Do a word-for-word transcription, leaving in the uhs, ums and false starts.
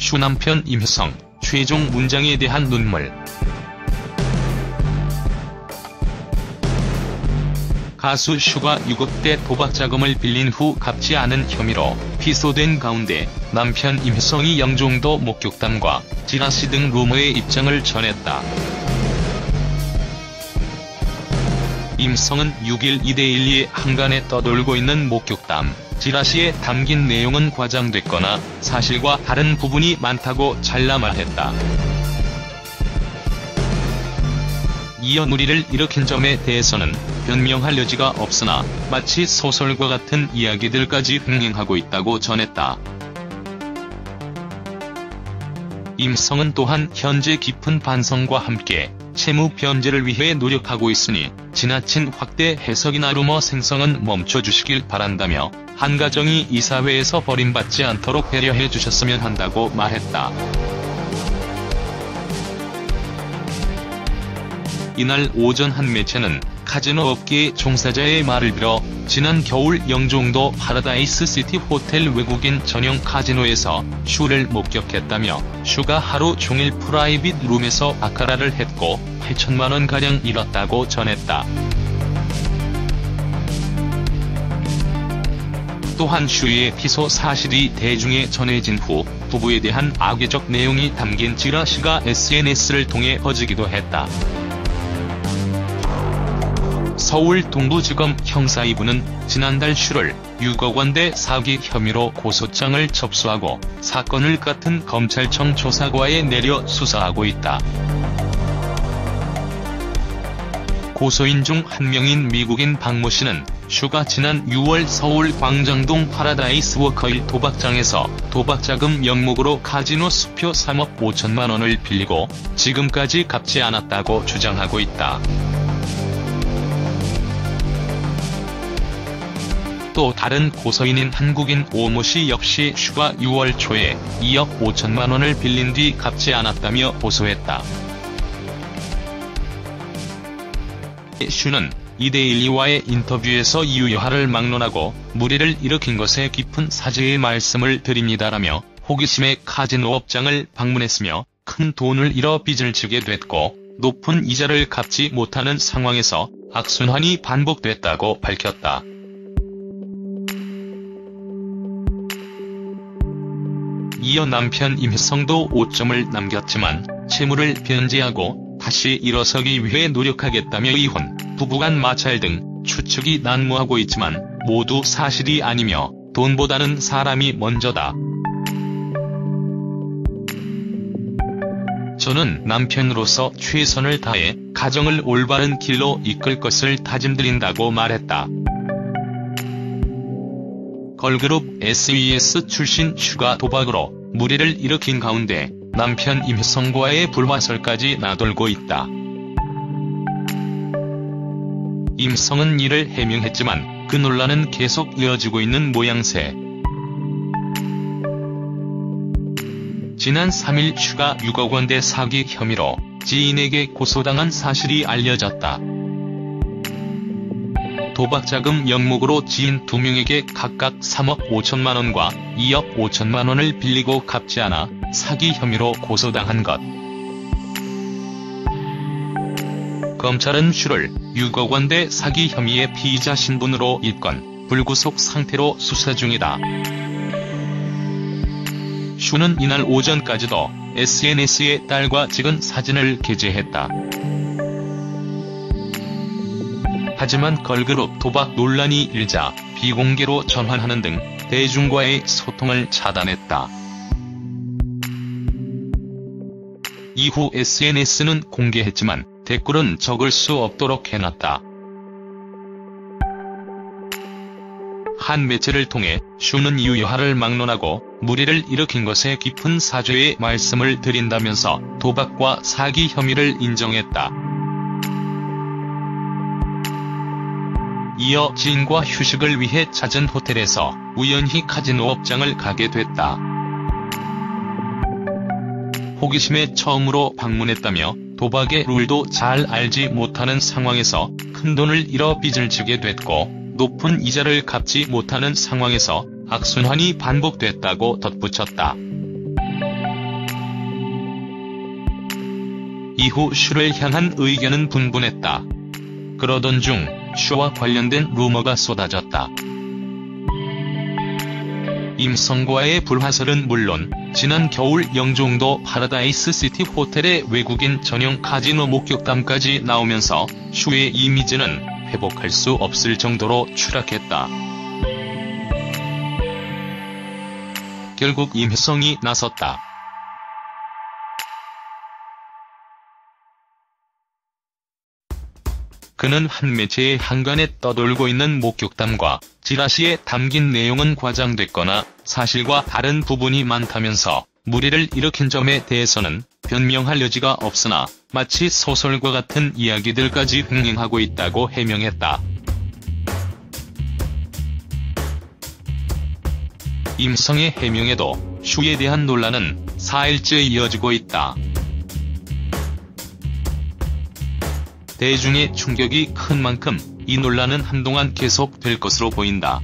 슈 남편 임혜성, 최종 문장에 대한 눈물. 가수 슈가 유급 때 도박 자금을 빌린 후 갚지 않은 혐의로 피소된 가운데 남편 임혜성이 영종도 목격담과 지라시 등 루머의 입장을 전했다. 임성은 육 일 이데일리의 한간에 떠돌고 있는 목격담, 지라시에 담긴 내용은 과장됐거나 사실과 다른 부분이 많다고 잘라 말했다. 이어 물의를 일으킨 점에 대해서는 변명할 여지가 없으나 마치 소설과 같은 이야기들까지 흥행하고 있다고 전했다. 임성은 또한 현재 깊은 반성과 함께 채무 변제를 위해 노력하고 있으니 지나친 확대 해석이나 루머 생성은 멈춰주시길 바란다며 한 가정이 이 사회에서 버림받지 않도록 배려해 주셨으면 한다고 말했다. 이날 오전 한 매체는 카지노 업계의 종사자의 말을 빌어 지난 겨울 영종도 파라다이스 시티 호텔 외국인 전용 카지노에서 슈를 목격했다며 슈가 하루 종일 프라이빗 룸에서 바카라를 했고 팔천만 원가량 잃었다고 전했다. 또한 슈의 피소 사실이 대중에 전해진 후 부부에 대한 악의적 내용이 담긴 지라시가 에스엔에스를 통해 퍼지기도 했다. 서울 동부지검 형사 이 부는 지난달 슈를 육억 원대 사기 혐의로 고소장을 접수하고 사건을 같은 검찰청 조사과에 내려 수사하고 있다. 고소인 중 한 명인 미국인 박모 씨는 슈가 지난 유월 서울 광장동 파라다이스 워커힐 도박장에서 도박자금 명목으로 카지노 수표 삼억 오천만 원을 빌리고 지금까지 갚지 않았다고 주장하고 있다. 또 다른 고소인인 한국인 오모 씨 역시 슈가 유월 초에 이억 오천만 원을 빌린 뒤 갚지 않았다며 고소했다. 슈는 이데일리와의 인터뷰에서 유여하를 막론하고 물의를 일으킨 것에 깊은 사죄의 말씀을 드립니다라며 호기심에 카지노 업장을 방문했으며 큰 돈을 잃어 빚을 지게 됐고 높은 이자를 갚지 못하는 상황에서 악순환이 반복됐다고 밝혔다. 이어 남편 임혜성도 오점을 남겼지만 채무를 변제하고 다시 일어서기 위해 노력하겠다며 이혼, 부부간 마찰 등 추측이 난무하고 있지만 모두 사실이 아니며 돈보다는 사람이 먼저다. 저는 남편으로서 최선을 다해 가정을 올바른 길로 이끌 것을 다짐드린다고 말했다. 걸그룹 에스이에스 출신 슈가 도박으로 물의를 일으킨 가운데 남편 임혜성과의 불화설까지 나돌고 있다. 임성은 이를 해명했지만 그 논란은 계속 이어지고 있는 모양새. 지난 삼 일 슈가 육억 원대 사기 혐의로 지인에게 고소당한 사실이 알려졌다. 도박자금 명목으로 지인 두 명에게 각각 삼억 오천만 원과 이억 오천만 원을 빌리고 갚지 않아 사기 혐의로 고소당한 것. 검찰은 슈를 육억 원대 사기 혐의의 피의자 신분으로 입건, 불구속 상태로 수사 중이다. 슈는 이날 오전까지도 에스엔에스에 딸과 찍은 사진을 게재했다. 하지만 걸그룹 도박 논란이 일자 비공개로 전환하는 등 대중과의 소통을 차단했다. 이후 에스엔에스는 공개했지만 댓글은 적을 수 없도록 해놨다. 한 매체를 통해 슈는 유여하를 막론하고 물의를 일으킨 것에 깊은 사죄의 말씀을 드린다면서 도박과 사기 혐의를 인정했다. 이어 지인과 휴식을 위해 찾은 호텔에서 우연히 카지노 업장을 가게 됐다. 호기심에 처음으로 방문했다며 도박의 룰도 잘 알지 못하는 상황에서 큰돈을 잃어 빚을 지게 됐고 높은 이자를 갚지 못하는 상황에서 악순환이 반복됐다고 덧붙였다. 이후 슈를 향한 의견은 분분했다. 그러던 중 슈와 관련된 루머가 쏟아졌다. 임성과의 불화설은 물론 지난 겨울 영종도 파라다이스 시티 호텔의 외국인 전용 카지노 목격담까지 나오면서 슈의 이미지는 회복할 수 없을 정도로 추락했다. 결국 임혜성이 나섰다. 그는 한 매체의 한간에 떠돌고 있는 목격담과 지라시에 담긴 내용은 과장됐거나 사실과 다른 부분이 많다면서 무리를 일으킨 점에 대해서는 변명할 여지가 없으나 마치 소설과 같은 이야기들까지 횡행하고 있다고 해명했다. 임성의 해명에도 슈에 대한 논란은 사일째 이어지고 있다. 대중의 충격이 큰 만큼 이 논란은 한동안 계속될 것으로 보인다.